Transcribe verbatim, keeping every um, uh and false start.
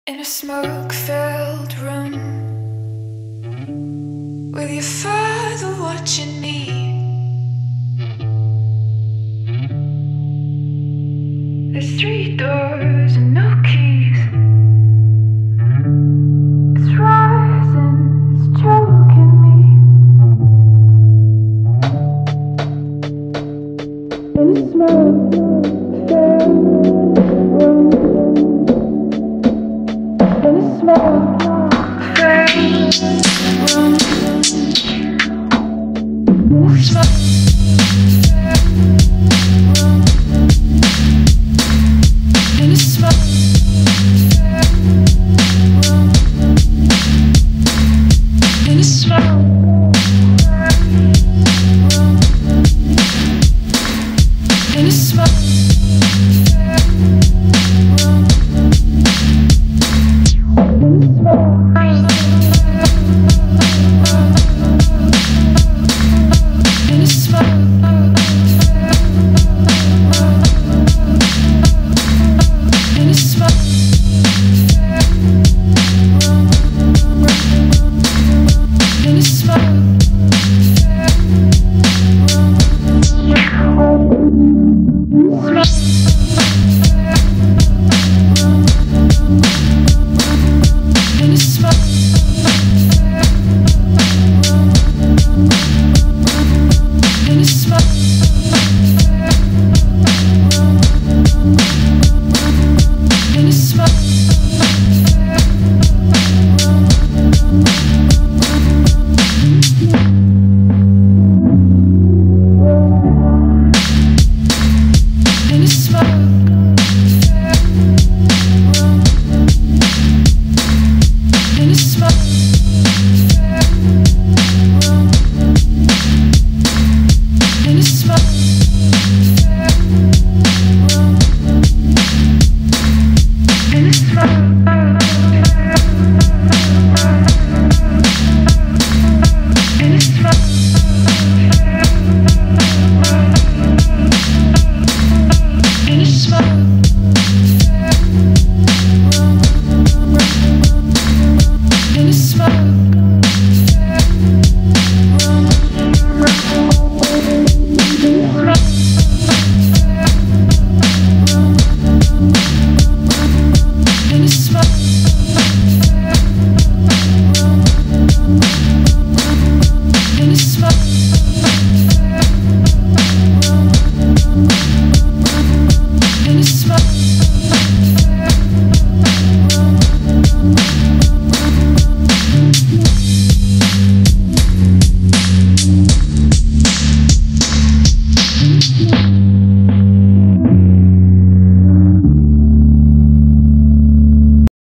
In a smoke-filled room, with your father watching me, there's three doors and no keys. It's rising, it's choking me. In a smoke-filled room, in a smoke-filled room, in a smoke-filled room, in a smoke-filled room, in a smoke-filled room, in a smoke-filled room. In a smoke